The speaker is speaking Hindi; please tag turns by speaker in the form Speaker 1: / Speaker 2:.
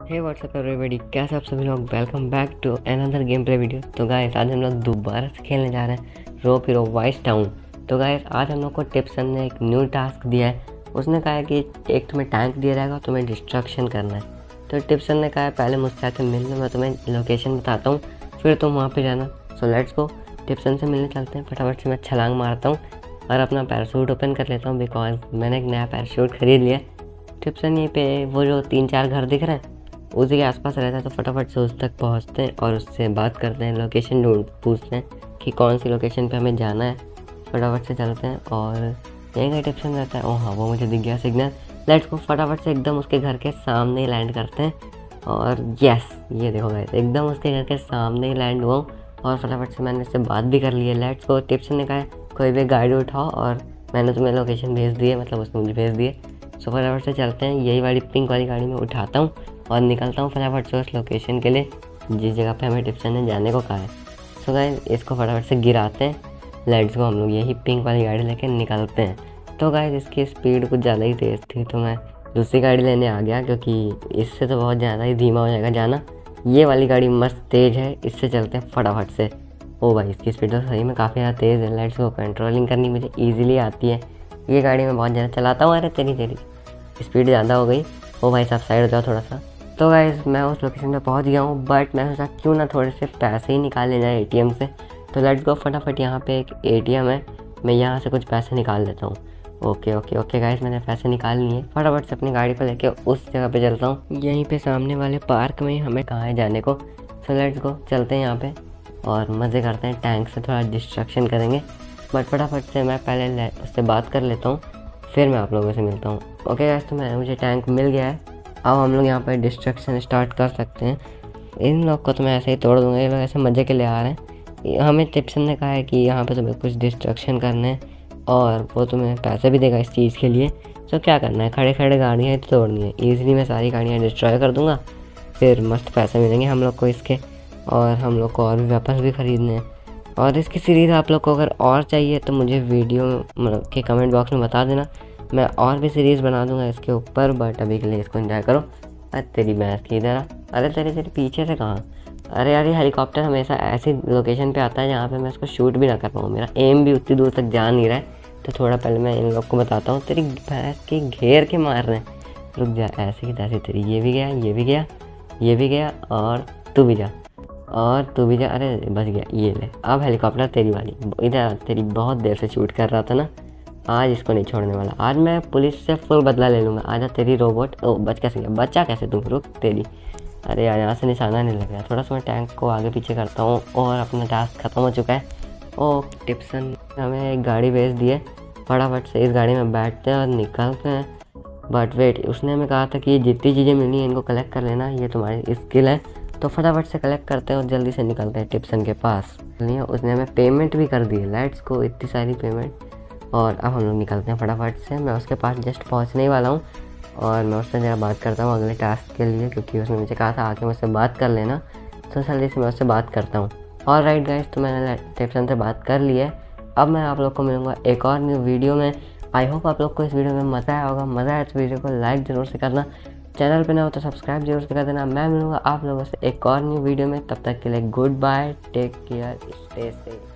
Speaker 1: हे व्हाट्सअप एवरीबॉडी, कैसे आप सभी लोग। Welcome back to another game play video. तो गाइस आज हम लोग दोबारा से खेलने जा रहे हैं रोप हीरो वाइस टाउन। तो गाइस आज हम लोग को टिप्सन ने एक न्यू टास्क दिया है। उसने कहा है कि एक तुम्हें टैंक दिया रहेगा, तुम्हें डिस्ट्रक्शन करना है। तो टिप्सन ने कहा है पहले मुझसे आके मिल लो, मैं तुम्हें लोकेशन बताता हूँ, फिर तुम वहाँ पर जाना। सो लेट्स गो, टिप्सन से मिलने चलते हैं। फटाफट से मैं छलांग मारता हूँ और अपना पैराशूट ओपन कर लेता हूँ, बिकॉज मैंने एक नया पैराशूट खरीद लिया। टिप्सन यहीं पे वो जो 3-4 घर दिख रहे हैं उसी के आसपास रहता है, तो फटाफट से उस तक पहुंचते हैं और उससे बात करते हैं, लोकेशन पूछते हैं कि कौन सी लोकेशन पे हमें जाना है। फटाफट से चलते हैं और यहीं का टिप्सन रहता है। ओह हाँ, वो मुझे दिख गया सिग्नल। लेट्स को फटाफट से एकदम उसके घर के सामने ही लैंड करते हैं। और यस, ये देखो गाइस, एकदम उसके घर के सामने ही लैंड हुआ और फटाफट से मैंने इससे बात भी कर ली है। लेट्स को, टिप्सन ने कहा है कोई भी गाड़ी उठाओ और मैंने तुम्हें लोकेशन भेज दी है, मतलब उसने मुझे भेज दिए। सो फटाफट से चलते हैं, यही वाली पिंक वाली गाड़ी में उठाता हूँ और निकलता हूँ फटाफट से उस लोकेशन के लिए जिस जगह पे हमें टिप्सन ने जाने को कहा है। सो गाइस इसको फटाफट से गिराते हैं। लेट्स गो, हम लोग यही पिंक वाली गाड़ी लेके निकलते हैं। तो गाइस इसकी स्पीड कुछ ज़्यादा ही तेज़ थी, तो मैं दूसरी गाड़ी लेने आ गया, क्योंकि इससे तो बहुत ज़्यादा ही धीमा हो जाएगा जाना। ये वाली गाड़ी मस्त तेज़ है, इससे चलते हैं फटाफट से। ओ भाई, इसकी स्पीड तो सही में काफ़ी ज़्यादा तेज़ है। लेट्स गो, कंट्रोलिंग करनी मुझे ईजिली आती है, ये गाड़ी मैं बहुत ज़्यादा चलाता हूँ। अरे तेरी स्पीड ज़्यादा हो गई। ओ भाई साहब, साइड हो जाओ थोड़ा सा। तो गाइस मैं उस लोकेशन पे पहुंच गया हूँ, बट मैं सोचा क्यों ना थोड़े से पैसे ही निकाल ले जाए एटीएम से। तो लेट्स गो, फटाफट यहाँ पे एक एटीएम है, मैं यहाँ से कुछ पैसे निकाल लेता हूँ। ओके गाइस, मैंने पैसे निकाल लिए। फटाफट से अपनी गाड़ी को लेके उस जगह पे चलता हूँ, यहीं पे सामने वाले पार्क में हमें कहाँ है जाने को। सो लेट्स गो, चलते हैं यहाँ पे और मज़े करते हैं, टैंक से थोड़ा डिस्ट्रक्शन करेंगे। बट फटाफट से मैं पहले उससे बात कर लेता हूँ, फिर मैं आप लोगों से मिलता हूँ। ओके गाइस, तो मुझे टैंक मिल गया है। अब हम लोग यहाँ पर डिस्ट्रक्शन स्टार्ट कर सकते हैं। इन लोग को तो मैं ऐसे ही तोड़ दूँगा, ये लोग ऐसे मज़े के लिए आ रहे हैं। हमें टिप्सन ने कहा है कि यहाँ पे तुम्हें कुछ डिस्ट्रक्शन करने हैं और वो तुम्हें पैसे भी देगा इस चीज़ के लिए। तो क्या करना है, खड़े खड़े गाड़ियाँ तोड़नी है। ईज़िली मैं सारी गाड़ियाँ डिस्ट्रॉय कर दूँगा, फिर मस्त पैसे मिलेंगे हम लोग को इसके, और हम लोग को और भी वेपन्स भी ख़रीदने हैं। और इसकी सीरीज़ आप लोग को अगर और चाहिए तो मुझे वीडियो मतलब के कमेंट बॉक्स में बता देना, मैं और भी सीरीज़ बना दूंगा इसके ऊपर। बट अभी के लिए इसको एंजॉय करो। अरे तेरी भैंस की इधर, अरे तेरे पीछे से कहाँ। अरे यार, ये हेलीकॉप्टर हमेशा ऐसी लोकेशन पे आता है जहाँ पे मैं इसको शूट भी ना कर पाऊँ, मेरा एम भी उतनी दूर तक जा नहीं रहा है। तो थोड़ा पहले मैं इन लोग को बताता हूँ, तेरी भैंस की घेर के मार रहे हैं। रुक जा, ऐसे की तैसे तेरी ये भी गया, ये भी गया, ये भी गया, और तू भी जा, और तू भी जा। अरे बच गया, ये ले। अब हेलीकॉप्टर तेरी वाली इधर, तेरी बहुत देर से शूट कर रहा था ना, आज इसको नहीं छोड़ने वाला। आज मैं पुलिस से फुल बदला ले लूँगा। आजा तेरी रोबोट। ओ बच कैसे गया, बच्चा कैसे तुम, रुक तेरी। अरे यार, यहाँ से निशाना नहीं लग रहा। थोड़ा सा मैं टैंक को आगे पीछे करता हूँ और अपना टास्क ख़त्म हो चुका है। ओ टिप्सन हमें एक गाड़ी भेज दी है, फटाफट से इस गाड़ी में बैठते हैं और निकलते हैं। बट वेट, उसने हमें कहा था कि जितनी चीज़ें मिली हैं इनको कलेक्ट कर लेना, ये तुम्हारी स्किल है। तो फटाफट से कलेक्ट करते हैं और जल्दी से निकलते हैं टिप्सन के पास। उसने हमें पेमेंट भी कर दी है। लेट्स को, इतनी सारी पेमेंट। और अब हम लोग निकलते हैं फटाफट से। मैं उसके पास जस्ट पहुंचने ही वाला हूँ और मैं उससे ज़रा बात करता हूँ अगले टास्क के लिए, क्योंकि उसने मुझे कहा था आके मुझसे बात कर लेना। तो जल्दी से मैं उससे बात करता हूँ। और राइट गाइस, तो मैंने टिप्सन से बात कर ली है। अब मैं आप लोग को मिलूँगा एक और न्यू वीडियो में। आई होप आप लोग को इस वीडियो में मज़ा आया होगा। मज़ा आया तो वीडियो को लाइक ज़रूर से करना, चैनल पे ना हो तो सब्सक्राइब जरूर से कर देना। मैं मिलूँगा आप लोगों से एक और न्यू वीडियो में, तब तक के लिए goodbye, take care, stay safe.